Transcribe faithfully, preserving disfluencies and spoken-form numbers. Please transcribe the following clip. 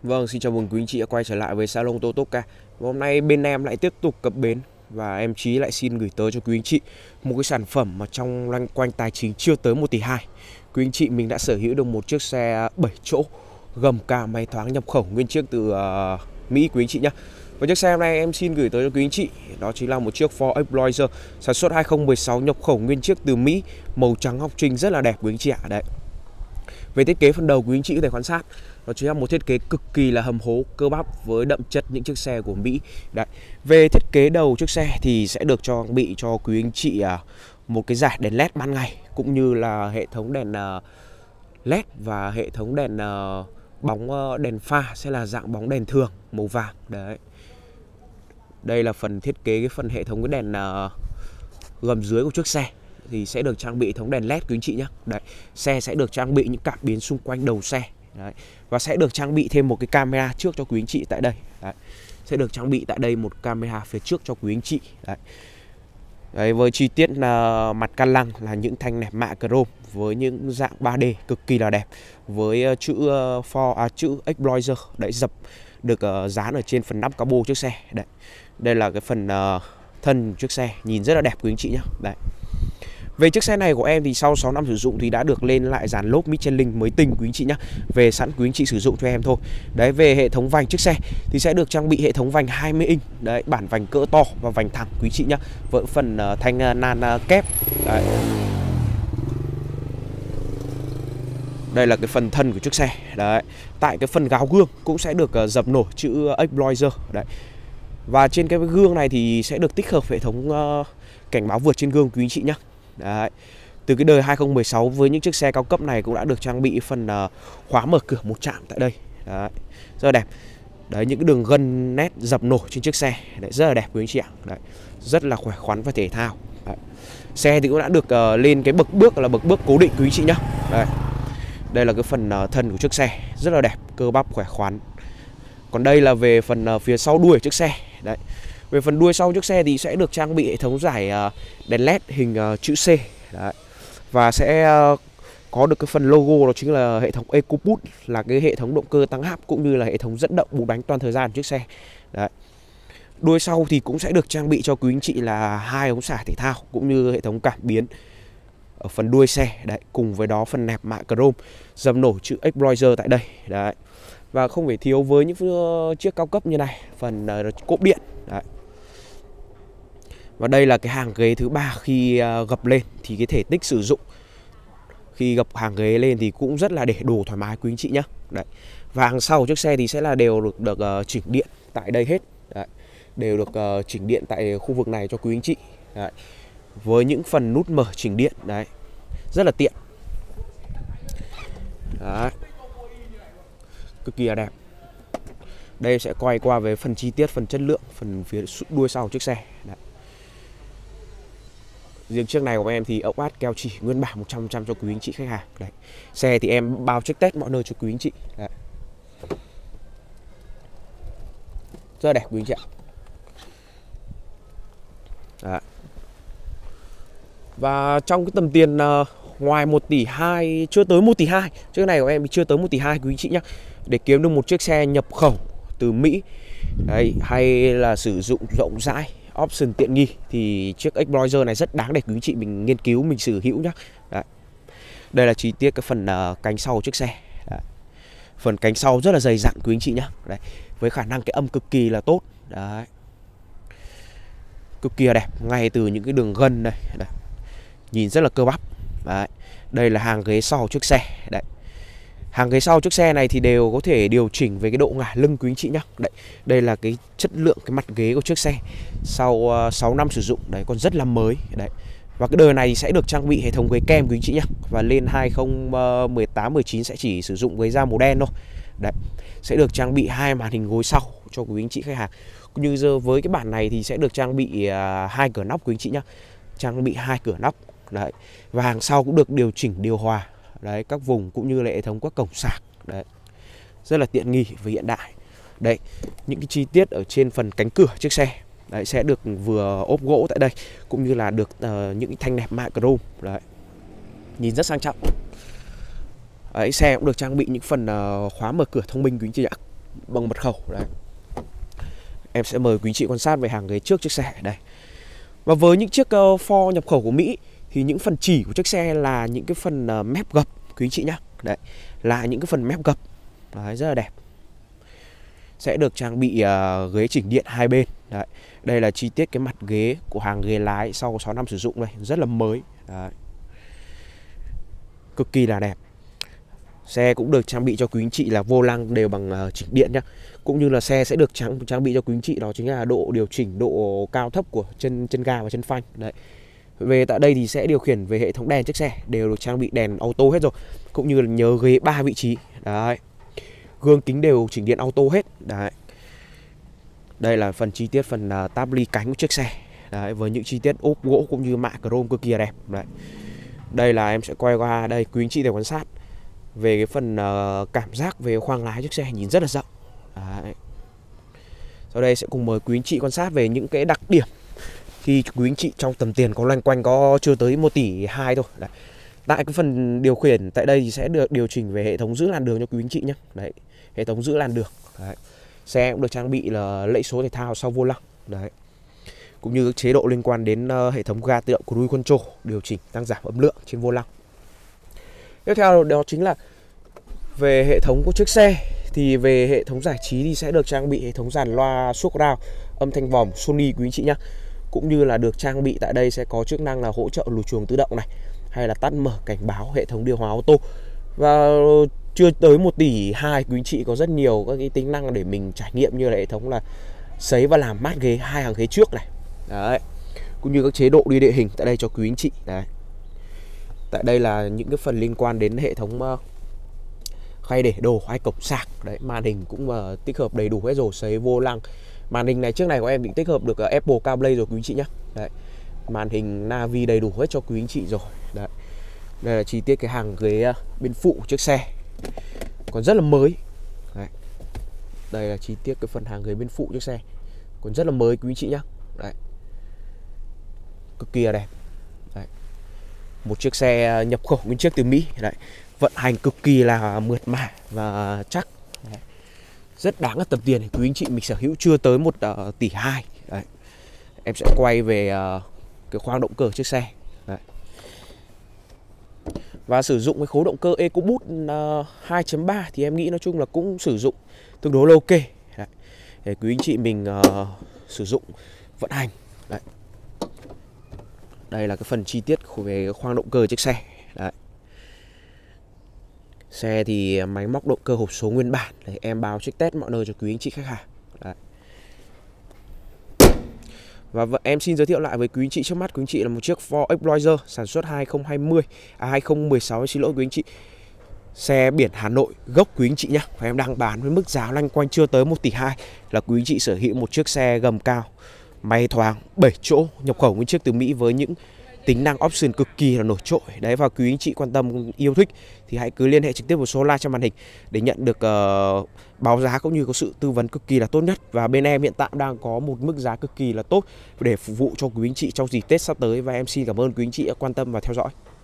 Vâng, xin chào mừng quý anh chị đã quay trở lại với Salon Totoka. Và hôm nay bên em lại tiếp tục cập bến và em Chí lại xin gửi tới cho quý anh chị một cái sản phẩm mà trong loanh quanh tài chính chưa tới một tỷ hai. Quý anh chị mình đã sở hữu được một chiếc xe bảy chỗ gầm ca máy thoáng nhập khẩu nguyên chiếc từ uh, Mỹ quý anh chị nhé. Và chiếc xe hôm nay em xin gửi tới cho quý anh chị đó chính là một chiếc Ford Explorer sản xuất hai không một sáu nhập khẩu nguyên chiếc từ Mỹ, màu trắng ngọc trinh rất là đẹp quý anh chị ạ. Đấy. Về thiết kế phần đầu quý anh chị có thể quan sát, đó chính là một thiết kế cực kỳ là hầm hố cơ bắp với đậm chất những chiếc xe của Mỹ. Đấy. Về thiết kế đầu chiếc xe thì sẽ được trang bị cho quý anh chị một cái dải đèn led ban ngày cũng như là hệ thống đèn led và hệ thống đèn bóng đèn pha sẽ là dạng bóng đèn thường màu vàng. Đấy. Đây là phần thiết kế cái phần hệ thống cái đèn gầm dưới của chiếc xe thì sẽ được trang bị hệ thống đèn led quý anh chị nhé. Đấy. Xe sẽ được trang bị những cảm biến xung quanh đầu xe. Đấy. Và sẽ được trang bị thêm một cái camera trước cho quý anh chị tại đây. Đấy. Sẽ được trang bị tại đây một camera phía trước cho quý anh chị. Đấy. Đấy, với chi tiết là mặt can lăng là những thanh nẹp mạ chrome với những dạng ba D cực kỳ là đẹp, với chữ Ford à, chữ Explorer đấy dập được uh, dán ở trên phần nắp capo chiếc xe. Đấy. Đây là cái phần uh, thân chiếc xe nhìn rất là đẹp quý anh chị nhé. Đấy. Về chiếc xe này của em thì sau sáu năm sử dụng thì đã được lên lại dàn lốp Michelin mới tinh quý anh chị nhé. Về sẵn quý anh chị sử dụng cho em thôi. Đấy, về hệ thống vành chiếc xe thì sẽ được trang bị hệ thống vành hai mươi inch. Đấy, bản vành cỡ to và vành thẳng quý anh chị nhé. Với phần uh, thanh uh, nan uh, kép. Đấy. Đây là cái phần thân của chiếc xe. Đấy. Tại cái phần gáo gương cũng sẽ được uh, dập nổi chữ Explorer. Đấy. Và trên cái gương này thì sẽ được tích hợp hệ thống uh, cảnh báo vượt trên gương quý anh chị nhé. Đấy. Từ cái đời hai không một sáu với những chiếc xe cao cấp này cũng đã được trang bị phần uh, khóa mở cửa một chạm tại đây. Đấy. Rất là đẹp. Đấy, những cái đường gân nét dập nổi trên chiếc xe. Đấy, rất là đẹp quý anh chị ạ. Đấy. Rất là khỏe khoắn và thể thao. Đấy. Xe thì cũng đã được uh, lên cái bậc bước là bậc bước cố định quý anh chị nhé. Đây. Đây là cái phần uh, thân của chiếc xe. Rất là đẹp, cơ bắp khỏe khoắn. Còn đây là về phần uh, phía sau đuôi chiếc xe. Đấy. Về phần đuôi sau chiếc xe thì sẽ được trang bị hệ thống dải đèn led hình chữ C. Đấy. Và sẽ có được cái phần logo đó chính là hệ thống EcoBoost, là cái hệ thống động cơ tăng áp cũng như là hệ thống dẫn động bốn bánh toàn thời gian của chiếc xe. Đấy. Đuôi sau thì cũng sẽ được trang bị cho quý anh chị là hai ống xả thể thao cũng như hệ thống cảm biến ở phần đuôi xe. Đấy. Cùng với đó phần nẹp mạ chrome dập nổi chữ Explorer tại đây. Đấy. Và không phải thiếu với những chiếc cao cấp như này, phần cốp điện. Đấy. Và đây là cái hàng ghế thứ ba khi gập lên thì cái thể tích sử dụng khi gập hàng ghế lên thì cũng rất là để đồ thoải mái quý anh chị nhé. Đấy. Và hàng sau chiếc xe thì sẽ là đều được được uh, chỉnh điện tại đây hết. Đấy. Đều được uh, chỉnh điện tại khu vực này cho quý anh chị. Đấy. Với những phần nút mở chỉnh điện đấy. Rất là tiện. Đấy. Cực kỳ là đẹp. Đây sẽ quay qua về phần chi tiết, phần chất lượng, phần phía đuôi sau chiếc xe. Đấy. Riêng chiếc này của em thì ốc át keo chỉ nguyên bản một trăm phần trăm cho quý anh chị khách hàng. Đấy. Xe thì em bao check test mọi nơi cho quý anh chị. Đấy. Rất là đẹp quý anh chị ạ. Đấy. Và trong cái tầm tiền uh, ngoài một tỷ hai, chưa tới một tỷ hai, chiếc này của em thì chưa tới một tỷ hai quý anh chị nhé. Để kiếm được một chiếc xe nhập khẩu từ Mỹ đấy, hay là sử dụng rộng rãi, option tiện nghi thì chiếc Explorer này rất đáng để quý anh chị mình nghiên cứu, mình sở hữu nhé. Đấy. Đây là chi tiết cái phần uh, cánh sau của chiếc xe. Đấy. Phần cánh sau rất là dày dặn quý anh chị nhé. Đấy. Với khả năng cái âm cực kỳ là tốt. Đấy. Cực kỳ là đẹp, ngay từ những cái đường gân này. Đấy. Nhìn rất là cơ bắp. Đấy. Đây là hàng ghế sau chiếc xe. Đấy. Hàng ghế sau chiếc xe này thì đều có thể điều chỉnh về cái độ ngả lưng quý anh chị nhé. Đấy. Đây là cái chất lượng cái mặt ghế của chiếc xe sau uh, sáu năm sử dụng đấy, còn rất là mới. Đấy. Và cái đời này sẽ được trang bị hệ thống ghế kem quý anh chị nhé. Và lên hai không một tám mười chín sẽ chỉ sử dụng ghế da màu đen thôi. Đấy. Sẽ được trang bị hai màn hình gối sau cho quý anh chị khách hàng. Cũng như giờ với cái bản này thì sẽ được trang bị uh, hai cửa nóc quý anh chị nhé. Trang bị hai cửa nóc. Đấy. Và hàng sau cũng được điều chỉnh điều hòa. Đấy, các vùng cũng như là hệ thống các cổng sạc. Đấy. Rất là tiện nghi và hiện đại. Đấy, những cái chi tiết ở trên phần cánh cửa chiếc xe đấy, sẽ được vừa ốp gỗ tại đây cũng như là được uh, những thanh nẹp mạ chrome. Đấy. Nhìn rất sang trọng. Đấy, xe cũng được trang bị những phần uh, khóa mở cửa thông minh quý anh chị ạ. bằng mật khẩu đấy. Em sẽ mời quý anh chị quan sát về hàng ghế trước chiếc xe đây. Và với những chiếc uh, Ford nhập khẩu của Mỹ thì những phần chỉ của chiếc xe là những cái phần uh, mép gập quý anh chị nhá. Đấy, là những cái phần mép gập. Đấy, rất là đẹp. Sẽ được trang bị uh, ghế chỉnh điện hai bên. Đấy, đây là chi tiết cái mặt ghế của hàng ghế lái sau sáu năm sử dụng đây, rất là mới. Đấy, cực kỳ là đẹp. Xe cũng được trang bị cho quý anh chị là vô lăng đều bằng uh, chỉnh điện nhá. Cũng như là xe sẽ được trang, trang bị cho quý anh chị đó chính là độ điều chỉnh độ cao thấp của chân chân ga và chân phanh. Đấy. Về tại đây thì sẽ điều khiển về hệ thống đèn chiếc xe đều được trang bị đèn auto hết rồi, cũng như là nhớ ghế ba vị trí. Đấy. Gương kính đều chỉnh điện auto hết. Đấy. Đây là phần chi tiết phần uh, táp ly cánh của chiếc xe. Đấy, với những chi tiết ốp gỗ cũng như mạ chrome cực kỳ đẹp. Đấy. Đây là em sẽ quay qua đây quý anh chị để quan sát về cái phần uh, cảm giác về khoang lái chiếc xe nhìn rất là rộng. Đấy. Sau đây sẽ cùng mời quý anh chị quan sát về những cái đặc điểm khi quý anh chị trong tầm tiền có loanh quanh có chưa tới một tỷ hai thôi. Đấy. Tại cái phần điều khiển tại đây thì sẽ được điều chỉnh về hệ thống giữ làn đường cho quý anh chị nhé. Đấy, hệ thống giữ làn đường. Đấy. Xe cũng được trang bị là lẫy số thể thao sau vô lăng. Đấy. Cũng như các chế độ liên quan đến uh, hệ thống ga tự động cruise control, điều chỉnh tăng giảm âm lượng trên vô lăng. Tiếp theo đó chính là về hệ thống của chiếc xe. Thì về hệ thống giải trí thì sẽ được trang bị hệ thống dàn loa surround, âm thanh vòm Sony quý anh chị nhé. Cũng như là được trang bị tại đây sẽ có chức năng là hỗ trợ lùi chuồng tự động này, hay là tắt mở cảnh báo hệ thống điều hòa ô tô. Và chưa tới một tỷ hai quý anh chị có rất nhiều các cái tính năng để mình trải nghiệm, như là hệ thống là sấy và làm mát ghế hai hàng ghế trước này. Đấy. Cũng như các chế độ đi địa hình tại đây cho quý anh chị. Đấy. Tại đây là những cái phần liên quan đến hệ thống uh, khay để đồ hay cổng sạc. Đấy, màn hình cũng uh, tích hợp đầy đủ hết rồi, sấy vô lăng. Màn hình này trước này của em định tích hợp được uh, Apple CarPlay rồi quý anh chị nhé. Đấy. Màn hình Navi đầy đủ hết cho quý anh chị rồi. Đấy. Đây là chi tiết cái hàng ghế uh, bên phụ của chiếc xe, còn rất là mới. Đấy. Đây là chi tiết cái phần hàng ghế bên phụ chiếc xe, còn rất là mới quý anh chị nhé. Đấy. Cực kỳ là đẹp. Đấy. Một chiếc xe nhập khẩu nguyên chiếc từ Mỹ. Đấy. Vận hành cực kỳ là mượt mà và chắc. Đấy. Rất đáng ở tầm tiền thì quý anh chị mình sở hữu chưa tới một uh, tỷ hai. Đấy. Em sẽ quay về uh, cái khoang động cơ chiếc xe. Đấy. Và sử dụng cái khối động cơ EcoBoost uh, hai chấm ba thì em nghĩ nói chung là cũng sử dụng tương đối là ok. Đấy. Để quý anh chị mình uh, sử dụng vận hành. Đấy. Đây là cái phần chi tiết về khoang động cơ chiếc xe. Đấy. Xe thì máy móc động cơ hộp số nguyên bản. Đấy, em báo check test mọi nơi cho quý anh chị khách hàng. Đấy. Và em xin giới thiệu lại với quý anh chị, trước mắt quý anh chị là một chiếc Ford Explorer sản xuất hai không hai không, à hai không một sáu, xin lỗi quý anh chị. Xe biển Hà Nội gốc quý anh chị nhé. Và em đang bán với mức giá loanh quanh chưa tới một tỷ hai, là quý anh chị sở hữu một chiếc xe gầm cao, máy thoáng, bảy chỗ, nhập khẩu nguyên chiếc từ Mỹ với những tính năng option cực kỳ là nổi trội. Đấy, và quý anh chị quan tâm yêu thích thì hãy cứ liên hệ trực tiếp vào số hotline trên màn hình để nhận được uh, báo giá cũng như có sự tư vấn cực kỳ là tốt nhất. Và bên em hiện tại đang có một mức giá cực kỳ là tốt để phục vụ cho quý anh chị trong dịp Tết sắp tới. Và em xin cảm ơn quý anh chị đã quan tâm và theo dõi.